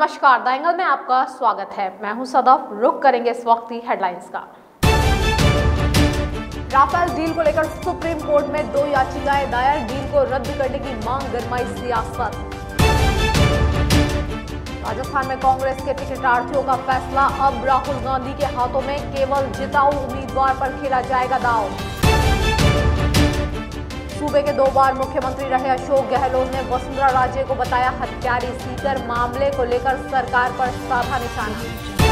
नमस्कार, the angle में आपका स्वागत है। मैं हूं सदफ। रुख करेंगे इस वक्त की हेडलाइंस का। राफेल डील को लेकर सुप्रीम कोर्ट में 2 याचिकाएं दायर, डील को रद्द करने की मांग गरमाई सियासत। राजस्थान में कांग्रेस के टिकटार्थियों का फैसला, अब राहुल गांधी के हाथों में, केवल जिताऊ उम्मीदवार पर खेला जाएगा दांव। सूबे के 2 बार मुख्यमंत्री रहे अशोक गहलोत ने वसुंधरा राजे को बताया हत्यारी, सीकर मामले को लेकर सरकार पर साधा निशाना।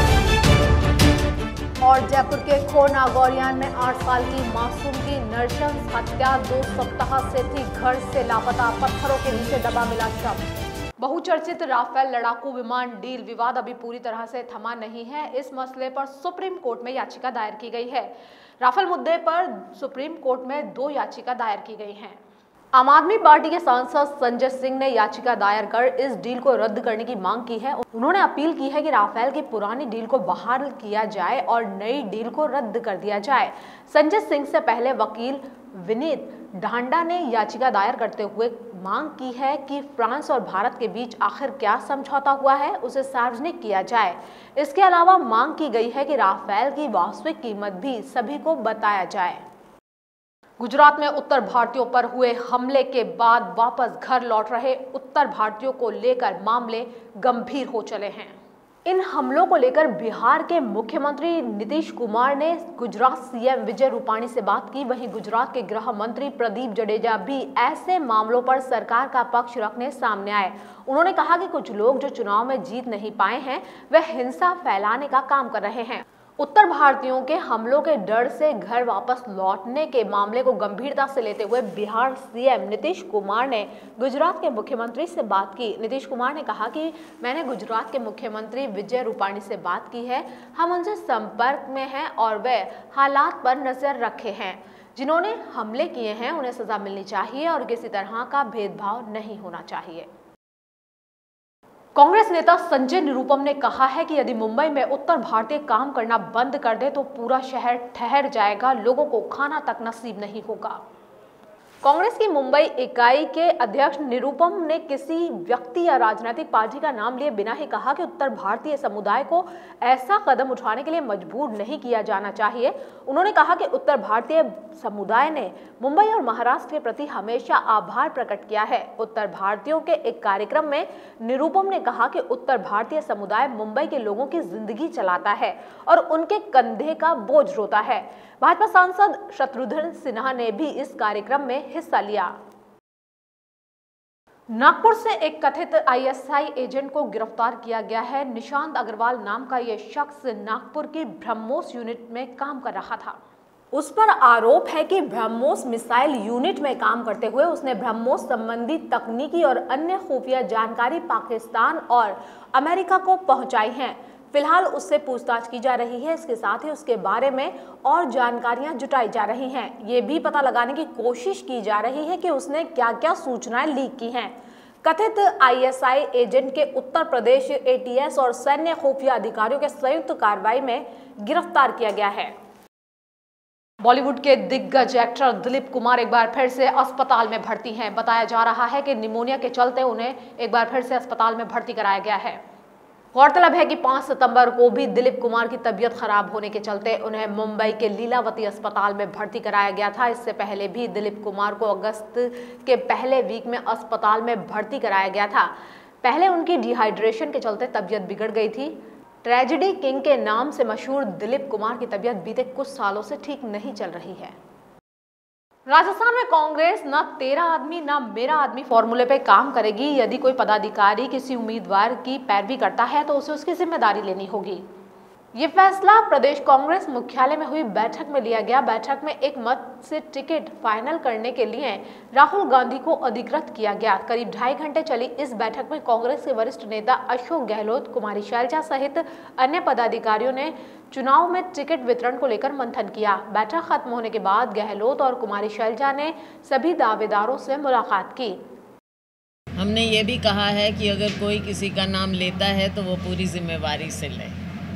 और जयपुर के खो नागौरियान में 8 साल की मासूम की नृशंस हत्या, 2 सप्ताह से थी घर से लापता, पत्थरों के नीचे दबा मिला शव। बहुचर्चित राफेल लड़ाकू विमान डील विवाद अभी पूरी तरह से थमा नहीं है। इस मसले पर सुप्रीम कोर्ट में याचिका दायर की गई है। राफेल मुद्दे पर सुप्रीम कोर्ट में 2 याचिका दायर की गई हैं। आम आदमी पार्टी के सांसद संजय सिंह ने याचिका दायर कर इस डील को रद्द करने की मांग की है। उन्होंने अपील की है कि राफेल की पुरानी डील को बहाल किया जाए और नई डील को रद्द कर दिया जाए। संजय सिंह से पहले वकील विनीत ढांडा ने याचिका दायर करते हुए मांग की है कि फ्रांस और भारत के बीच आखिर क्या समझौता हुआ है, उसे सार्वजनिक किया जाए। इसके अलावा मांग की गई है कि राफेल की वास्तविक कीमत भी सभी को बताया जाए। गुजरात में उत्तर भारतीयों पर हुए हमले के बाद वापस घर लौट रहे उत्तर भारतीयों को लेकर मामले गंभीर हो चले हैं। इन हमलों को लेकर बिहार के मुख्यमंत्री नीतीश कुमार ने गुजरात सीएम विजय रूपाणी से बात की। वहीं गुजरात के गृह मंत्री प्रदीप जडेजा भी ऐसे मामलों पर सरकार का पक्ष रखने सामने आए। उन्होंने कहा कि कुछ लोग जो चुनाव में जीत नहीं पाए हैं, वे हिंसा फैलाने का काम कर रहे हैं। उत्तर भारतीयों के हमलों के डर से घर वापस लौटने के मामले को गंभीरता से लेते हुए बिहार सीएम नीतीश कुमार ने गुजरात के मुख्यमंत्री से बात की। नीतीश कुमार ने कहा कि मैंने गुजरात के मुख्यमंत्री विजय रूपाणी से बात की है, हम उनसे संपर्क में हैं और वे हालात पर नजर रखे हैं। जिन्होंने हमले किए हैं उन्हें सजा मिलनी चाहिए और किसी तरह का भेदभाव नहीं होना चाहिए। कांग्रेस नेता संजय निरुपम ने कहा है कि यदि मुंबई में उत्तर भारतीय काम करना बंद कर दे तो पूरा शहर ठहर जाएगा, लोगों को खाना तक नसीब नहीं होगा। कांग्रेस की मुंबई इकाई के अध्यक्ष निरुपम ने किसी व्यक्ति या राजनीतिक पार्टी का नाम लिए बिना ही कहा कि उत्तर भारतीय समुदाय को ऐसा कदम उठाने के लिए मजबूर नहीं किया जाना चाहिए। उन्होंने कहा कि उत्तर भारतीय समुदाय ने मुंबई और महाराष्ट्र के प्रति हमेशा आभार प्रकट किया है। उत्तर भारतीयों के एक कार्यक्रम में निरुपम ने कहा कि उत्तर भारतीय समुदाय मुंबई के लोगों की जिंदगी चलाता है और उनके कंधे का बोझ ढोता है। भाजपा सांसद शत्रुघ्न सिन्हा ने भी इस कार्यक्रम में हिस्सा लिया। नागपुर से एक कथित आईएसआई एजेंट को गिरफ्तार किया गया है। निशांत अग्रवाल नाम का यह शख्स नागपुर की ब्रह्मोस यूनिट में काम कर रहा था। उस पर आरोप है कि ब्रह्मोस मिसाइल यूनिट में काम करते हुए उसने ब्रह्मोस संबंधी तकनीकी और अन्य खुफिया जानकारी पाकिस्तान और अमेरिका को पहुंचाई है। फिलहाल उससे पूछताछ की जा रही है। इसके साथ ही उसके बारे में और जानकारियां जुटाई जा रही हैं। ये भी पता लगाने की कोशिश की जा रही है कि उसने क्या क्या सूचनाएं लीक की हैं। कथित आईएसआई एजेंट के उत्तर प्रदेश एटीएस और सैन्य खुफिया अधिकारियों के संयुक्त कार्रवाई में गिरफ्तार किया गया है। बॉलीवुड के दिग्गज एक्टर दिलीप कुमार एक बार फिर से अस्पताल में भर्ती हैं। बताया जा रहा है कि निमोनिया के चलते उन्हें एक बार फिर से अस्पताल में भर्ती कराया गया है। गौरतलब है कि 5 सितंबर को भी दिलीप कुमार की तबीयत खराब होने के चलते उन्हें मुंबई के लीलावती अस्पताल में भर्ती कराया गया था। इससे पहले भी दिलीप कुमार को अगस्त के पहले वीक में अस्पताल में भर्ती कराया गया था। पहले उनकी डिहाइड्रेशन के चलते तबीयत बिगड़ गई थी। ट्रेजेडी किंग के नाम से मशहूर दिलीप कुमार की तबीयत बीते कुछ सालों से ठीक नहीं चल रही है। राजस्थान में कांग्रेस न तेरा आदमी न मेरा आदमी फॉर्मूले पे काम करेगी। यदि कोई पदाधिकारी किसी उम्मीदवार की पैरवी करता है तो उसे उसकी जिम्मेदारी लेनी होगी। ये फैसला प्रदेश कांग्रेस मुख्यालय में हुई बैठक में लिया गया। बैठक में एक मत से टिकट फाइनल करने के लिए राहुल गांधी को अधिकृत किया गया। करीब 2.5 घंटे चली इस बैठक में कांग्रेस के वरिष्ठ नेता अशोक गहलोत, कुमारी शैलजा सहित अन्य पदाधिकारियों ने चुनाव में टिकट वितरण को लेकर मंथन किया। बैठक खत्म होने के बाद गहलोत और कुमारी शैलजा ने सभी दावेदारों से मुलाकात की। हमने ये भी कहा है कि अगर कोई किसी का नाम लेता है तो वो पूरी जिम्मेवारी से ले।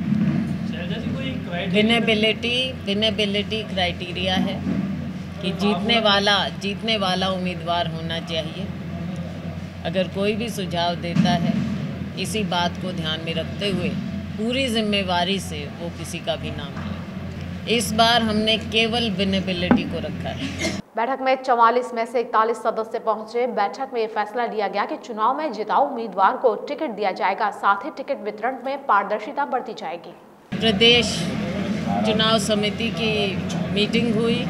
विनेबिलिटी क्राइटेरिया है कि जीतने वाला उम्मीदवार होना चाहिए। अगर कोई भी सुझाव देता है इसी बात को ध्यान में रखते हुए पूरी जिम्मेवारी से वो किसी का भी नाम लें। इस बार हमने केवल विनेबिलिटी को रखा है। बैठक में 44 में से 41 सदस्य पहुंचे। बैठक में ये फैसला लिया गया कि चुनाव में जिताऊ उम्मीदवार को टिकट दिया जाएगा, साथ ही टिकट वितरण में पारदर्शिता बरती जाएगी। प्रदेश चुनाव समिति की मीटिंग हुई,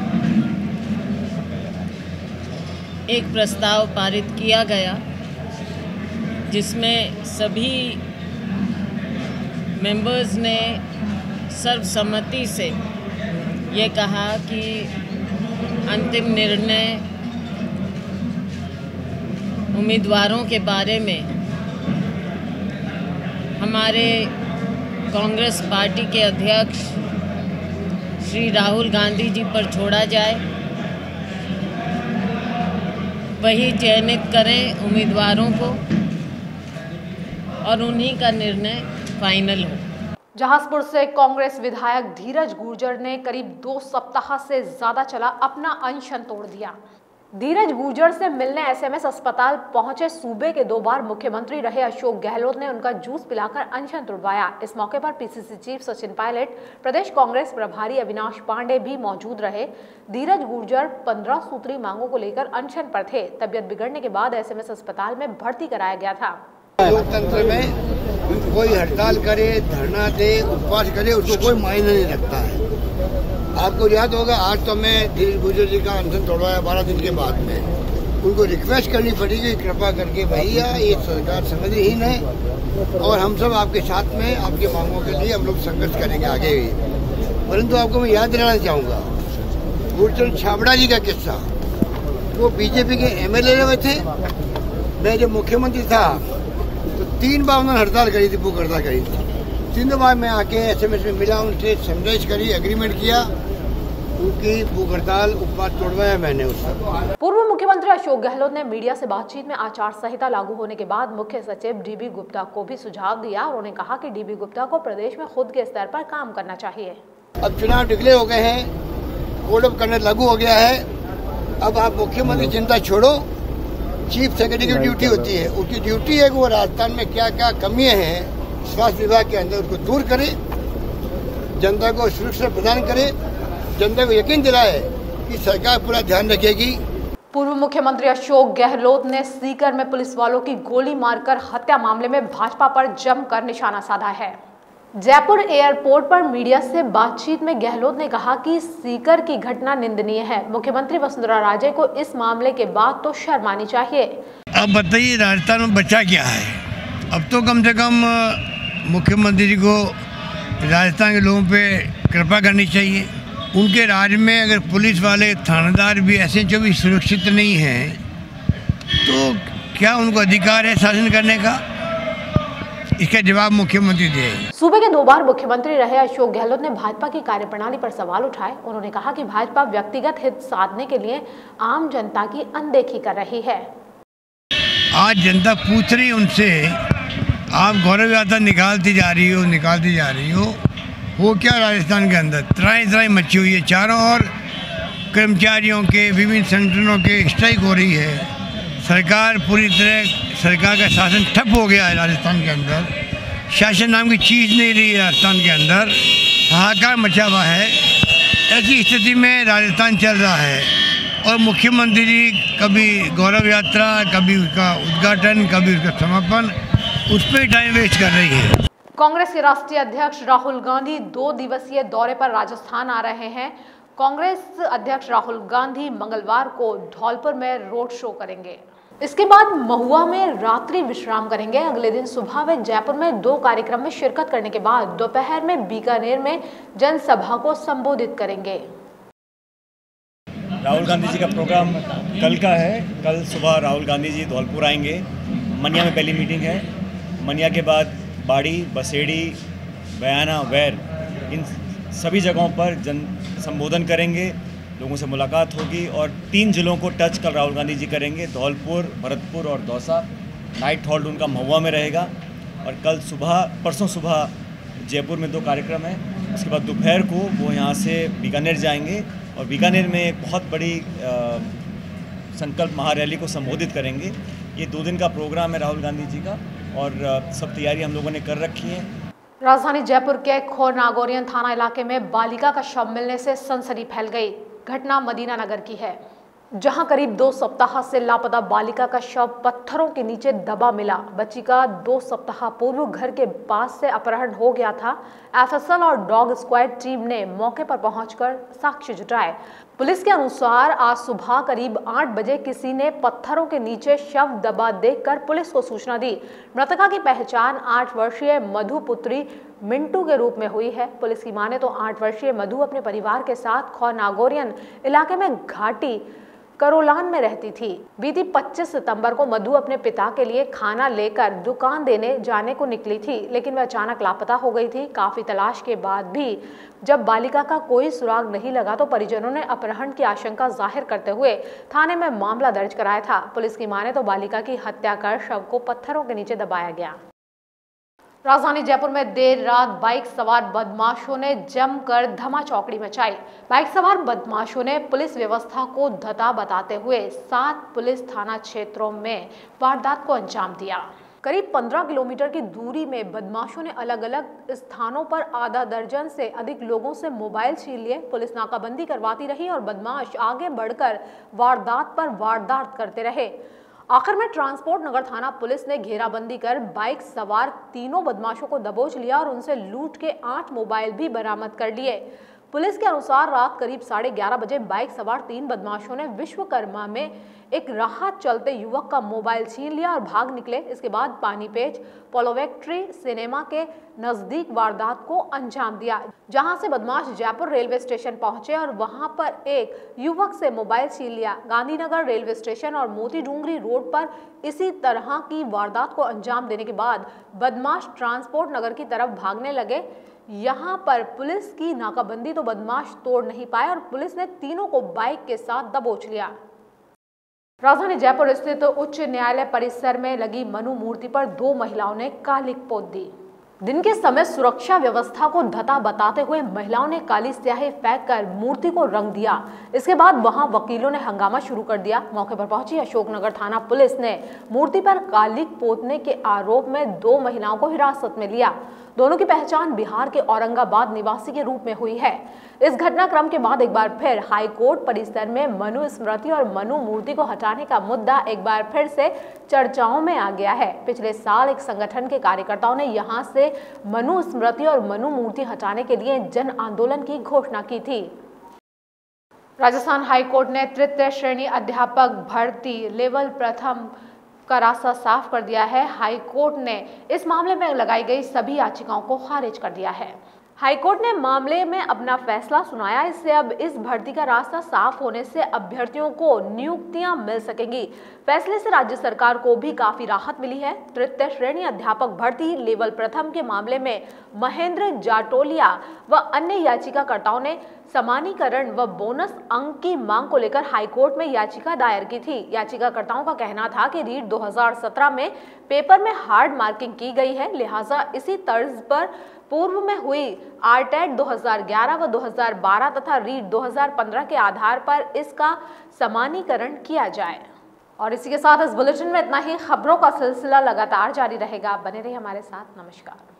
एक प्रस्ताव पारित किया गया जिसमें सभी मेंबर्स ने सर्वसम्मति से ये कहा कि अंतिम निर्णय उम्मीदवारों के बारे में हमारे कांग्रेस पार्टी के अध्यक्ष श्री राहुल गांधी जी पर छोड़ा जाए, वही चयनित करें उम्मीदवारों को और उन्हीं का निर्णय फाइनल हो। जहाजपुर से कांग्रेस विधायक धीरज गुर्जर ने करीब 2 सप्ताह से ज्यादा चला अपना अनशन तोड़ दिया। धीरज गुर्जर से मिलने एसएमएस अस्पताल पहुंचे सूबे के 2 बार मुख्यमंत्री रहे अशोक गहलोत ने उनका जूस पिलाकर अनशन तोड़वाया। इस मौके पर पीसीसी चीफ सचिन पायलट, प्रदेश कांग्रेस प्रभारी अविनाश पांडे भी मौजूद रहे। धीरज गुर्जर 15 सूत्री मांगों को लेकर अनशन पर थे। तबियत बिगड़ने के बाद एसएमएस अस्पताल में भर्ती कराया गया था। लोकतंत्र में कोई हड़ताल करे, धरना दे, उपवास करे, उसको कोई मायने नहीं रखता है। आपको याद होगा, आज तो मैं धीरज गुर्जर जी का अनशन तोड़वाया 12 दिन के बाद में। उनको रिक्वेस्ट करनी पड़ेगी, कृपा करके भैया ये सरकार समझहीन है और हम सब आपके साथ में आपकी मांगों के लिए हम लोग संघर्ष करेंगे आगे भी। परंतु आपको मैं याद दिलाना चाहूँगा गुरचंद छाबड़ा जी का किस्सा। वो बीजेपी के एमएलए रहे थे। मैं जब मुख्यमंत्री था तो 3 बार उन्होंने हड़ताल करी थी, भूख हड़ताल करी थी। 3 बार मैं आके एसएमएस में मिला, उनसे समझाइश करी, एग्रीमेंट किया, उनकी भूख हड़ताल उपवास तोड़वाया मैंने उससे। पूर्व मुख्यमंत्री अशोक गहलोत ने मीडिया से बातचीत में आचार संहिता लागू होने के बाद मुख्य सचिव डीबी गुप्ता को भी सुझाव दिया। उन्होंने कहा कि डीबी गुप्ता को प्रदेश में खुद के स्तर पर काम करना चाहिए। अब चुनाव डिक्लेयर हो गए हैं, कोड ऑफ कंडक्ट लागू हो गया है। अब आप मुख्यमंत्री चिंता छोड़ो, चीफ सेक्रेटरी की ड्यूटी होती है। उसकी ड्यूटी है कि वो राजस्थान में क्या क्या कमियां हैं स्वास्थ्य विभाग के अंदर उसको दूर करे, जनता को सुरक्षा प्रदान करे, जनता को यकीन दिलाए कि सरकार पूरा ध्यान रखेगी। पूर्व मुख्यमंत्री अशोक गहलोत ने सीकर में पुलिस वालों की गोली मारकर हत्या मामले में भाजपा पर जमकर निशाना साधा है। जयपुर एयरपोर्ट पर मीडिया से बातचीत में गहलोत ने कहा कि सीकर की घटना निंदनीय है। मुख्यमंत्री वसुंधरा राजे को इस मामले के बाद तो शर्म आनी चाहिए। अब बताइए राजस्थान में बचा क्या है? अब तो कम से कम मुख्यमंत्री जी को राजस्थान के लोगों पे कृपा करनी चाहिए। उनके राज्य में अगर पुलिस वाले थानेदार भी ऐसे जो भी सुरक्षित नहीं हैं तो क्या उनको अधिकार है शासन करने का? इसका जवाब मुख्यमंत्री दे। सूबे के 2 बार मुख्यमंत्री रहे अशोक गहलोत ने भाजपा की कार्यप्रणाली पर सवाल उठाए। उन्होंने कहा कि भाजपा व्यक्तिगत हित साधने के लिए आम जनता की अनदेखी कर रही है। आज जनता पूछ रही उनसे, आप गौरव यात्रा निकालती जा रही हो, वो क्या राजस्थान के अंदर त्राई मची हुई है। चारों ओर कर्मचारियों के विभिन्न संगठनों के स्ट्राइक हो रही है। सरकार पूरी तरह सरकार का शासन ठप हो गया है राजस्थान के अंदर। शासन नाम की चीज़ नहीं रही है राजस्थान के अंदर, हाहाकार मचा हुआ है। ऐसी स्थिति में राजस्थान चल रहा है और मुख्यमंत्री जी कभी गौरव यात्रा, कभी उसका उद्घाटन, कभी उसका समापन, उस पर टाइम वेस्ट कर रही है। कांग्रेस के राष्ट्रीय अध्यक्ष राहुल गांधी 2 दिवसीय दौरे पर राजस्थान आ रहे हैं। कांग्रेस अध्यक्ष राहुल गांधी मंगलवार को धौलपुर में रोड शो करेंगे। इसके बाद महुआ में रात्रि विश्राम करेंगे। अगले दिन सुबह वे जयपुर में 2 कार्यक्रम में शिरकत करने के बाद दोपहर में बीकानेर में जनसभा को संबोधित करेंगे। राहुल गांधी जी का प्रोग्राम कल का है। कल सुबह राहुल गांधी जी धौलपुर आएंगे। मनिया में पहली मीटिंग है। मनिया के बाद बाड़ी, बसेड़ी, बयाना, वैर, इन सभी जगहों पर जन संबोधन करेंगे, लोगों से मुलाकात होगी और 3 जिलों को टच कल राहुल गांधी जी करेंगे, धौलपुर, भरतपुर और दौसा। नाइट हॉल्ट उनका महुआ में रहेगा और कल सुबह, परसों सुबह जयपुर में 2 कार्यक्रम हैं। उसके बाद दोपहर को वो यहाँ से बीकानेर जाएंगे और बीकानेर में एक बहुत बड़ी संकल्प महारैली को संबोधित करेंगे। ये 2 दिन का प्रोग्राम है राहुल गांधी जी का। और सब तैयारी हम लोगों ने कर रखी है। राजधानी जयपुर के खो नागौरियन थाना इलाके में बालिका का शव मिलने से सनसनी फैल गई। घटना मदीना नगर की है, जहां करीब 2 सप्ताह से लापता बालिका का शव पत्थरों के नीचे दबा मिला। बच्ची का 2 सप्ताह पूर्व घर के पास से अपहरण हो गया था। एफएसएल और डॉग स्क्वाड टीम ने मौके पर पहुंचकर साक्ष्य जुटाए। पुलिस के अनुसार आज सुबह करीब 8 बजे किसी ने पत्थरों के नीचे शव दबा देखकर पुलिस को सूचना दी। मृतका की पहचान 8 वर्षीय मधु पुत्री मिंटू के रूप में हुई है। पुलिस की माने तो 8 वर्षीय मधु अपने परिवार के साथ खो नागौरियन इलाके में घाटी करोलान में रहती थी। बीती 25 सितंबर को मधु अपने पिता के लिए खाना लेकर दुकान देने जाने को निकली थी, लेकिन वह अचानक लापता हो गई थी। काफी तलाश के बाद भी जब बालिका का कोई सुराग नहीं लगा तो परिजनों ने अपहरण की आशंका जाहिर करते हुए थाने में मामला दर्ज कराया था। पुलिस की माने तो बालिका की हत्या कर शव को पत्थरों के नीचे दबाया गया। राजधानी जयपुर में देर रात बाइक सवार बदमाशों ने जमकर धमाचौकड़ी मचाई। बाइक सवार बदमाशों ने पुलिस व्यवस्था को धता बताते हुए 7 पुलिस थाना क्षेत्रों में वारदात को अंजाम दिया। करीब 15 किलोमीटर की दूरी में बदमाशों ने अलग अलग स्थानों पर आधा दर्जन से अधिक लोगों से मोबाइल छीन लिए। पुलिस नाकाबंदी करवाती रही और बदमाश आगे बढ़कर वारदात पर वारदात करते रहे। आखिर में ट्रांसपोर्ट नगर थाना पुलिस ने घेराबंदी कर बाइक सवार तीनों बदमाशों को दबोच लिया और उनसे लूट के 8 मोबाइल भी बरामद कर लिए। पुलिस के अनुसार रात करीब 11:30 बजे बाइक सवार 3 बदमाशों ने विश्वकर्मा में एक राह चलते युवक का मोबाइल छीन लिया और भाग निकले। इसके बाद पानीपेच पोलोवेक्ट्री सिनेमा के नजदीक वारदात को अंजाम दिया, जहां से बदमाश जयपुर रेलवे स्टेशन पहुंचे और वहां पर एक युवक से मोबाइल छीन लिया। गांधीनगर रेलवे स्टेशन और मोती डूंगरी रोड पर इसी तरह की वारदात को अंजाम देने के बाद बदमाश ट्रांसपोर्ट नगर की तरफ भागने लगे। यहाँ पर पुलिस की नाकाबंदी तो बदमाश तोड़ नहीं पाए और पुलिस ने तीनों को बाइक के साथ दबोच लिया। राजधानी जयपुर स्थित उच्च न्यायालय परिसर में लगी मनु मूर्ति पर 2 महिलाओं ने कालिक पोत दी। दिन के समय सुरक्षा व्यवस्था को धता बताते हुए महिलाओं ने काली स्याही फेंककर मूर्ति को रंग दिया। इसके बाद वहां वकीलों ने हंगामा शुरू कर दिया। मौके पर पहुंची अशोकनगर थाना पुलिस ने मूर्ति पर कालिक पोतने के आरोप में 2 महिलाओं को हिरासत में लिया। दोनों की पहचान बिहार के औरंगाबाद निवासी के रूप में हुई है। इस घटनाक्रम के बाद एक बार फिर हाई कोर्ट परिसर में मनु स्मृति और मनु मूर्ति को हटाने का मुद्दा एक बार फिर से चर्चाओं में आ गया है। पिछले साल एक संगठन के कार्यकर्ताओं ने यहां से मनु स्मृति और मनु मूर्ति हटाने के लिए जन आंदोलन की घोषणा की थी। राजस्थान हाई कोर्ट ने तृतीय श्रेणी अध्यापक भर्ती लेवल प्रथम का रास्ता साफ कर दिया है। हाई कोर्ट ने इस मामले में लगाई गई सभी याचिकाओं को खारिज कर दिया है। हाईकोर्ट ने मामले में अपना फैसला सुनाया। इससे अब इस भर्ती का रास्ता साफ होने से अभ्यर्थियों को नियुक्तियां मिल सकेंगी। फैसले से राज्य सरकार को भी काफी राहत मिली है। तृतीय श्रेणी अध्यापक भर्ती लेवल प्रथम के मामले में महेंद्र जाटोलिया व अन्य याचिकाकर्ताओं ने समानीकरण व बोनस अंक की मांग को लेकर हाईकोर्ट में याचिका दायर की थी। याचिकाकर्ताओं का कहना था कि रीट 2017 में पेपर में हार्ड मार्किंग की गई है, लिहाजा इसी तर्ज पर पूर्व में हुई आरटेट 2011 व 2012 तथा रीट 2015 के आधार पर इसका समानीकरण किया जाए। और इसी के साथ इस बुलेटिन में इतना ही। खबरों का सिलसिला लगातार जारी रहेगा, बने रहिए हमारे साथ। नमस्कार।